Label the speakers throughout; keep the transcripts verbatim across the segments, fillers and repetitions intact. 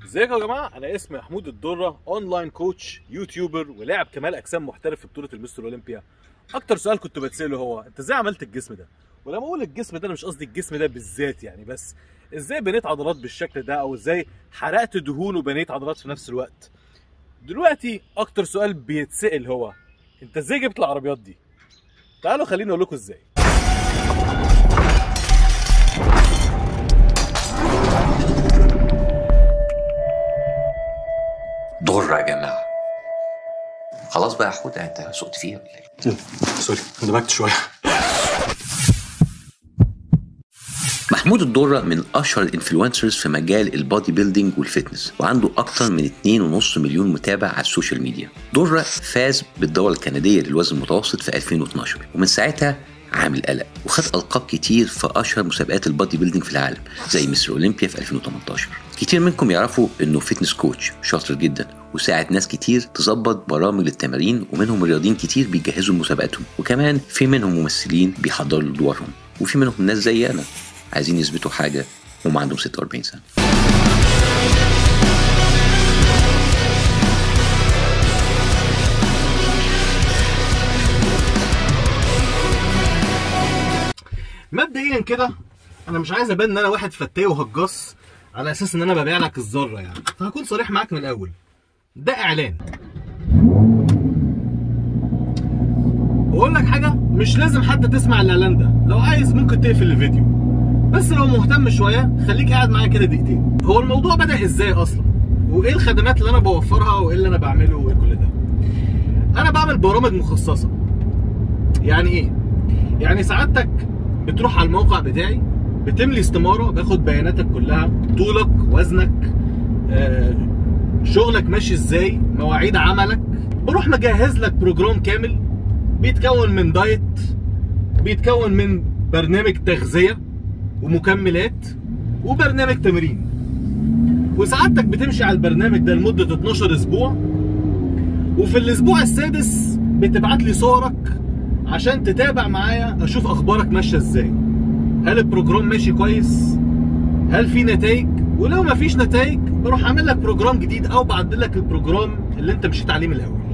Speaker 1: ازيكم يا جماعه، انا اسمي محمود الدره، اونلاين كوتش، يوتيوبر، ولاعب كمال اجسام محترف في بطوله المستر اولمبيا. اكتر سؤال كنت بتساله هو انت ازاي عملت الجسم ده؟ ولما اقول الجسم ده انا مش قصدي الجسم ده بالذات يعني، بس ازاي بنيت عضلات بالشكل ده، او ازاي حرقت دهون وبنيت عضلات في نفس الوقت. دلوقتي اكتر سؤال بيتسال هو انت ازاي جبت العربيات دي؟ تعالوا خليني اقول لكم ازاي.
Speaker 2: ضر يا جماعه. خلاص بقى يا حوده، انت سقت فيها ولا ايه؟
Speaker 1: سوري اندمجت شويه.
Speaker 2: محمود الدره من اشهر الانفلونسرز في مجال البودي بيلدينج والفتنس، وعنده اكتر من اتنين ونص مليون متابع على السوشيال ميديا. دره فاز بالدوره الكنديه للوزن المتوسط في ألفين واتناشر، ومن ساعتها عامل قلق وخد القاب كتير في اشهر مسابقات البودي بيلدينج في العالم زي مستر اولمبيا في ألفين وتمنتاشر. كتير منكم يعرفوا انه فتنس كوتش شاطر جدا وساعد ناس كتير تظبط برامج للتمارين، ومنهم رياضيين كتير بيجهزوا لمسابقاتهم، وكمان في منهم ممثلين بيحضروا لدورهم، وفي منهم ناس زي انا عايزين يثبتوا حاجه وهم عندهم ستة وأربعين سنه.
Speaker 1: مبدئيا كده انا مش عايز ابان ان انا واحد فتاي وهجص على اساس ان انا ببيع لك الذره يعني، فهكون صريح معاك من الاول. ده اعلان. واقول لك حاجه، مش لازم حتى تسمع الاعلان ده، لو عايز ممكن تقفل الفيديو، بس لو مهتم شويه خليك قاعد معايا كده دقيقتين. هو الموضوع بدا ازاي اصلا؟ وايه الخدمات اللي انا بوفرها وايه اللي انا بعمله وايه كل ده؟ انا بعمل برامج مخصصه. يعني ايه؟ يعني سعادتك بتروح على الموقع بتاعي، بتملي استماره، باخد بياناتك كلها، طولك، وزنك، آه، شغلك ماشي ازاي، مواعيد عملك، بروح مجهز لك بروجرام كامل بيتكون من دايت، بيتكون من برنامج تغذيه ومكملات وبرنامج تمرين. وسعادتك بتمشي على البرنامج ده لمده اتناشر اسبوع، وفي الاسبوع السادس بتبعت لي صورك عشان تتابع معايا اشوف اخبارك ماشيه ازاي. هل البروجرام ماشي كويس؟ هل في نتائج؟ ولو ما فيش نتائج بروح اعمل لك بروجرام جديد او بعدل لك البروجرام اللي انت مشيت عليه من الاول.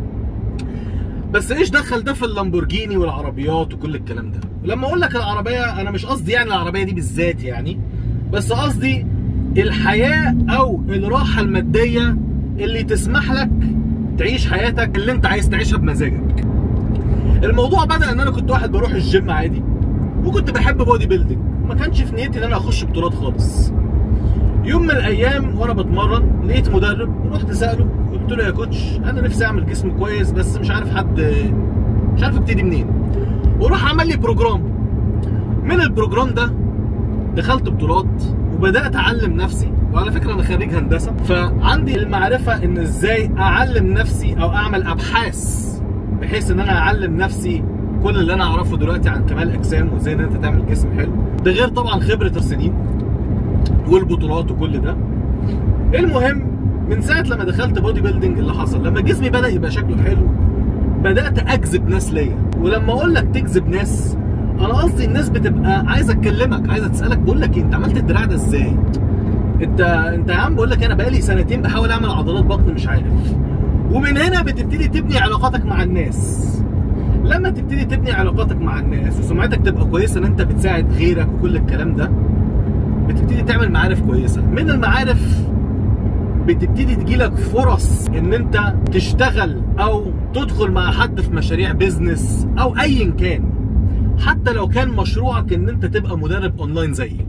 Speaker 1: بس ايش دخل ده في اللامبورجيني والعربيات وكل الكلام ده؟ لما اقول لك العربيه انا مش قصدي يعني العربيه دي بالذات يعني، بس قصدي الحياه او الراحه الماديه اللي تسمح لك تعيش حياتك اللي انت عايز تعيشها بمزاجك. الموضوع بدأ ان انا كنت واحد بروح الجيم عادي، وكنت بحب بودي بيلدينج، ما كانش في نيتي ان انا اخش بطولات خالص. يوم من الايام وانا بتمرن لقيت مدرب، رحت ساله قلت له يا كوتش انا نفسي اعمل جسم كويس بس مش عارف حد، مش عارف ابتدي منين. وراح عمل لي بروجرام. من البروجرام ده دخلت بطولات وبدات اعلم نفسي، وعلى فكره انا خريج هندسه، فعندي المعرفه ان ازاي اعلم نفسي او اعمل ابحاث بحيث ان انا اعلم نفسي كل اللي انا اعرفه دلوقتي عن كمال اجسام وازاي ان انت تعمل جسم حلو. ده غير طبعا خبره السنين والبطولات وكل ده. المهم من ساعه لما دخلت بودي بيلدينج اللي حصل، لما جسمي بدا يبقى شكله حلو بدات اجذب ناس ليا. ولما اقول لك تجذب ناس، انا قصدي الناس بتبقى عايزه تكلمك، عايزه تسالك بقول لك ايه انت عملت الدراع ده ازاي؟ انت انت يا عم بقول لك انا بقالي سنتين بحاول اعمل عضلات بطن مش عارف. ومن هنا بتبتدي تبني علاقاتك مع الناس. لما تبتدي تبني علاقاتك مع الناس وسمعتك تبقى كويسه ان انت بتساعد غيرك وكل الكلام ده، بتبتدي تعمل معارف كويسه. من المعارف بتبتدي تجيلك فرص ان انت تشتغل او تدخل مع حد في مشاريع بيزنس او ايا كان، حتى لو كان مشروعك ان انت تبقى مدرب اونلاين زيي.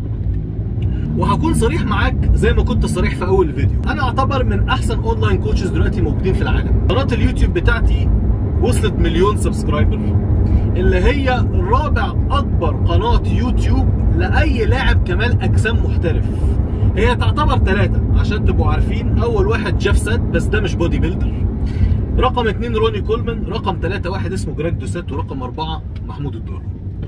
Speaker 1: وهكون صريح معاك زي ما كنت صريح في اول فيديو، انا اعتبر من احسن اونلاين كوتشز دلوقتي موجودين في العالم. قناه اليوتيوب بتاعتي وصلت مليون سبسكرايبر، اللي هي رابع اكبر قناه يوتيوب لاي لاعب كمال اجسام محترف. هي تعتبر ثلاثه عشان تبقوا عارفين، اول واحد جيف سات بس ده مش بودي بيلدر، رقم اثنين روني كولمان، رقم ثلاثة واحد اسمه جراج دوسات، ورقم أربعة محمود الدره.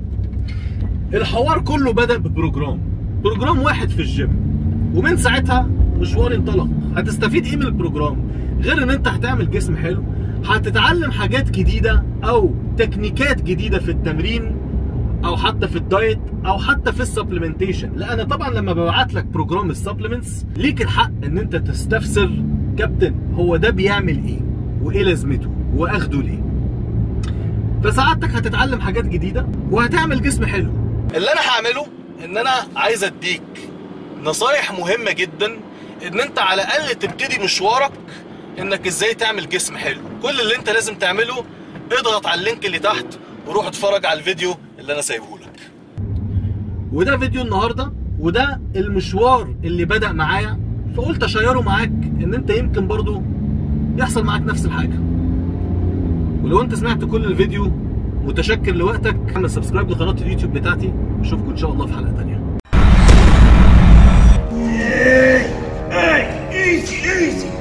Speaker 1: الحوار كله بدأ ببروجرام، بروجرام واحد في الجيم، ومن ساعتها مشواري انطلق. هتستفيد ايه من البروجرام غير ان انت هتعمل جسم حلو؟ هتتعلم حاجات جديده او تكنيكات جديده في التمرين او حتى في الدايت او حتى في السبلمنتيشن. لا انا طبعا لما ببعت لك بروجرام السبلمنتس ليك الحق ان انت تستفسر كابتن هو ده بيعمل ايه وايه لازمته واخده ليه. فسعادتك هتتعلم حاجات جديده وهتعمل جسم حلو. اللي انا هعمله ان انا عايز اديك نصايح مهمه جدا ان انت على الاقل تبتدي مشوارك انك ازاي تعمل جسم حلو. كل اللي انت لازم تعمله اضغط على اللينك اللي تحت وروح اتفرج على الفيديو اللي انا سايبه لك. وده فيديو النهارده وده المشوار اللي بدأ معايا، فقلت اشيره معاك ان انت يمكن برضو يحصل معاك نفس الحاجه. ولو انت سمعت كل الفيديو متشكر لوقتك. اعمل سبسكرايب لقناه اليوتيوب بتاعتي واشوفكم ان شاء الله في حلقه ثانيه.
Speaker 3: Hey, easy, easy.